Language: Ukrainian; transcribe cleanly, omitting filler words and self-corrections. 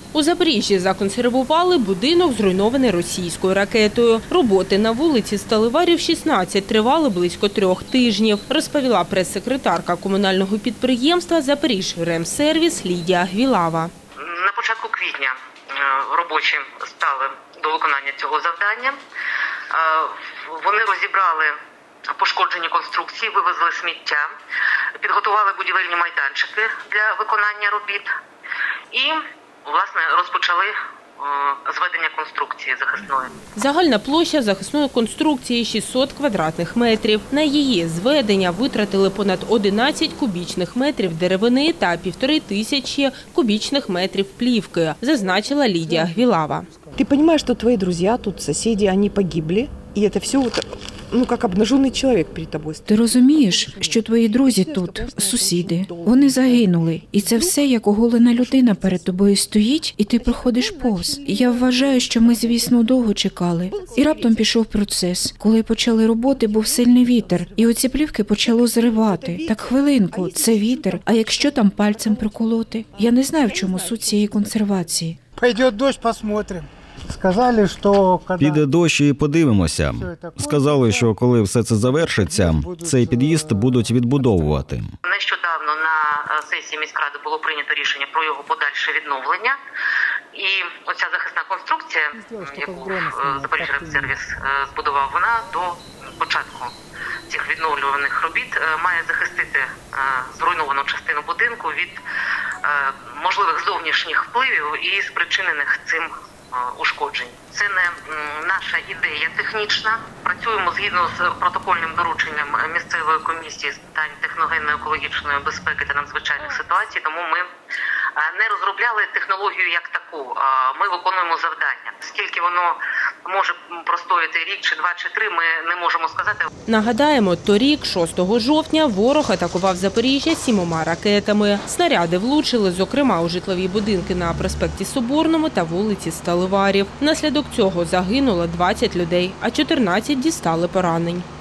У Запоріжжі законсервували будинок, зруйнований російською ракетою. Роботи на вулиці Сталеварів, 16 тривали близько 3 тижнів, розповіла прес-секретарка комунального підприємства «Запоріжремсервіс» Лідія Гвілава. На початку квітня робочі стали до виконання цього завдання. Вони розібрали пошкоджені конструкції, вивезли сміття, підготували будівельні майданчики для виконання робіт і, власне, розпочали зведення конструкції захисної. Загальна площа захисної конструкції – 600 квадратних метрів. На її зведення витратили понад 11 кубічних метрів деревини та 1500 кубічних метрів плівки, зазначила Лідія Гвілава. Ти розумієш, що твої друзі тут, сусіди, вони погибли, і це все як обнажений чоловік перед тобою. Ти розумієш, що твої друзі тут, сусіди, вони загинули. І це все, як оголена людина перед тобою стоїть, і ти проходиш повз. Я вважаю, що ми, звісно, довго чекали. І раптом пішов процес. Коли почали роботи, був сильний вітер. І оці плівки почало зривати. Так, хвилинку, це вітер. А якщо там пальцем проколоти? Я не знаю, в чому суть цієї консервації. Пойде дощ, посмотрим. Сказали, що піде дощ і подивимося. Сказали, що коли все це завершиться, цей під'їзд будуть відбудовувати. Нещодавно на сесії міськради було прийнято рішення про його подальше відновлення. І оця захисна конструкція, яку Запоріжремсервіс збудував, вона до початку цих відновлюваних робіт має захистити зруйновану частину будинку від можливих зовнішніх впливів і спричинених цим ушкоджень. Це не наша ідея технічна. Працюємо згідно з протокольним дорученням місцевої комісії з питань техногенно-екологічної безпеки та надзвичайних ситуацій, тому ми не розробляли технологію як таку, ми виконуємо завдання. Скільки воно може простояти, рік, чи 2, чи 3, ми не можемо сказати. Нагадаємо, торік, 6 жовтня, ворог атакував Запоріжжя 7 ракетами. Снаряди влучили, зокрема, у житлові будинки на проспекті Соборному та вулиці Сталеварів. Внаслідок цього загинуло 20 людей, а 14 дістали поранень.